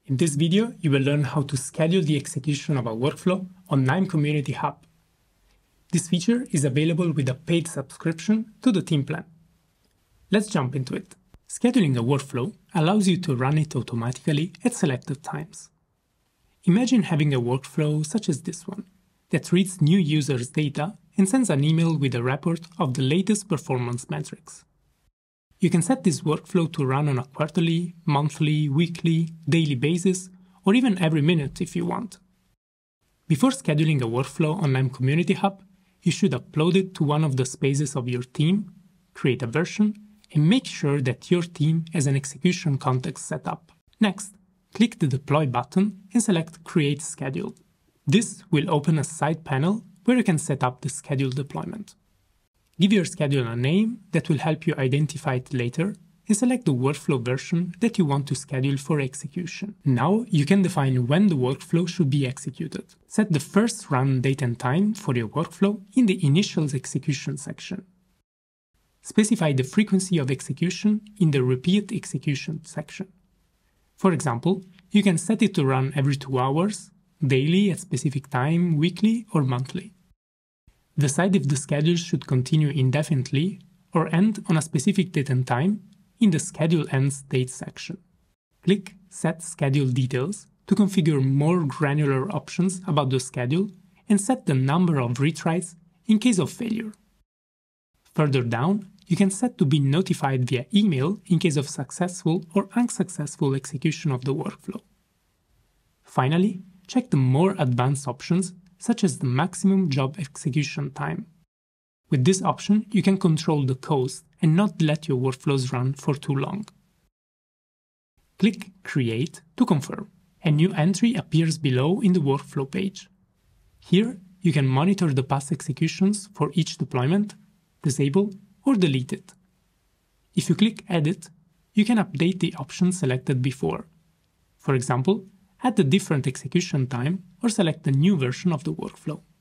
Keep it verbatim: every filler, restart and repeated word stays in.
In this video, you will learn how to schedule the execution of a workflow on KNIME Community Hub. This feature is available with a paid subscription to the team plan. Let's jump into it. Scheduling a workflow allows you to run it automatically at selected times. Imagine having a workflow such as this one, that reads new users' data and sends an email with a report of the latest performance metrics. You can set this workflow to run on a quarterly, monthly, weekly, daily basis, or even every minute if you want. Before scheduling a workflow on KNIME Community Hub, you should upload it to one of the spaces of your team, create a version, and make sure that your team has an execution context set up. Next, click the Deploy button and select Create Schedule. This will open a side panel where you can set up the schedule deployment. Give your schedule a name that will help you identify it later, and select the workflow version that you want to schedule for execution. Now you can define when the workflow should be executed. Set the first run date and time for your workflow in the Initial Execution section. Specify the frequency of execution in the Repeat Execution section. For example, you can set it to run every two hours, daily at specific time, weekly, or monthly. Decide if the schedule should continue indefinitely or end on a specific date and time in the Schedule Ends Date section. Click Set Schedule Details to configure more granular options about the schedule and set the number of retries in case of failure. Further down, you can set to be notified via email in case of successful or unsuccessful execution of the workflow. Finally, check the more advanced options such as the maximum job execution time. With this option, you can control the cost and not let your workflows run for too long. Click Create to confirm. A new entry appears below in the workflow page. Here, you can monitor the past executions for each deployment, disable or delete it. If you click Edit, you can update the options selected before. For example, add a different execution time or select a new version of the workflow.